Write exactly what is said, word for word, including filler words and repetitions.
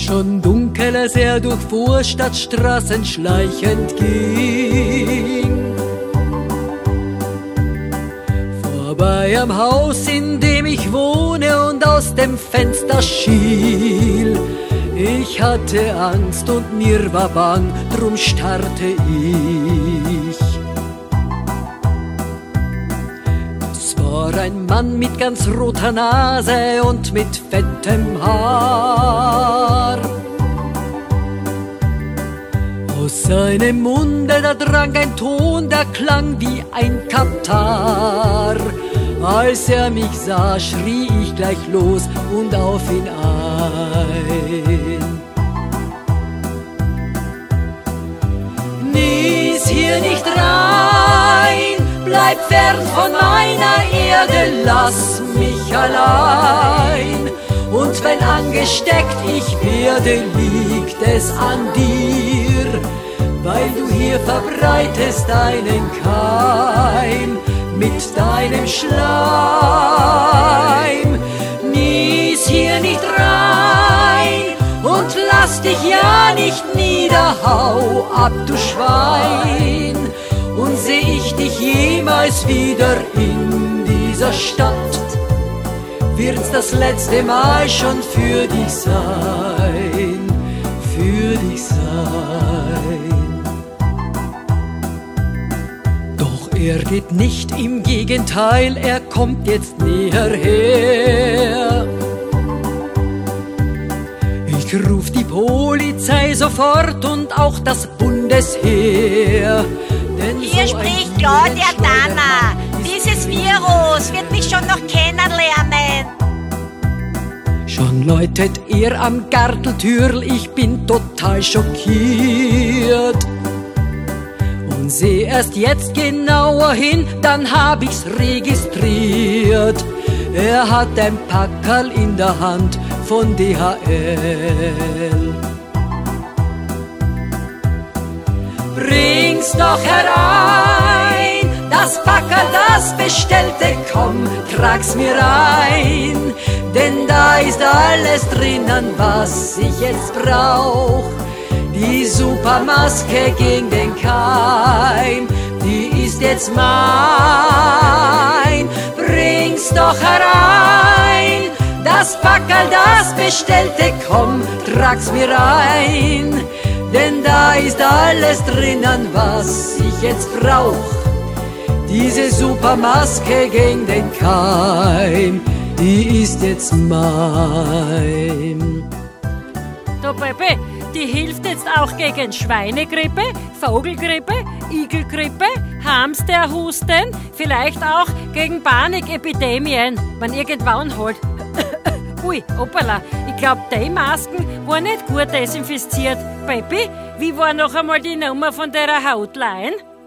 schon dunkel, als er durch Vorstadtstraßen schleichend ging. Vorbei am Haus, in dem ich wohne, und aus dem Fenster schiel. Ich hatte Angst und mir war bang, drum starrte ich. Es war ein Mann mit ganz roter Nase und mit fettem Haar. Aus seinem Munde, da drang ein Ton, der klang wie ein Katar. Als er mich sah, schrie ich gleich los und auf ihn ein. Nies hier nicht rein, bleib fern von meiner Erde, lass mich allein. Und wenn angesteckt ich werde, liegt es an dir, weil du hier verbreitest deinen Keim mit deinem Schleim. Nies hier nicht rein und lass dich ja nicht nieder, hau ab, du Schwein. Und seh ich dich jemals wieder in dieser Stadt, wird's das letzte Mal schon für dich sein, für dich sein. Doch er geht nicht, im Gegenteil, er kommt jetzt näher her. Ich ruf die Polizei sofort und auch das Bundesheer. Denn Hier so spricht Claudia Danner. Dieses Virus wird mich schon noch kennenlernen. Schon läutet er am Garteltürl, ich bin total schockiert. Und seh erst jetzt genauer hin, dann hab ich's registriert. Er hat ein Packerl in der Hand von D H L. Bring's doch herein, das Packerl, das Bestellte, komm, trag's mir ein. Denn da ist alles drinnen, was ich jetzt brauch. Die Supermaske gegen den Keim, die ist jetzt mein. Bring's doch herein, das Packerl, das Bestellte, komm, trag's mir ein. Denn da ist alles drinnen, was ich jetzt brauch. Diese Supermaske gegen den Keim, die ist jetzt mein. Du Pepe, die hilft jetzt auch gegen Schweinegrippe, Vogelgrippe, Igelgrippe, Hamsterhusten, vielleicht auch gegen Panikepidemien, wenn irgendwann halt. Ui, hoppala, ich glaub, die Masken waren nicht gut desinfiziert. Pepe, wie war noch einmal die Nummer von der Hotline?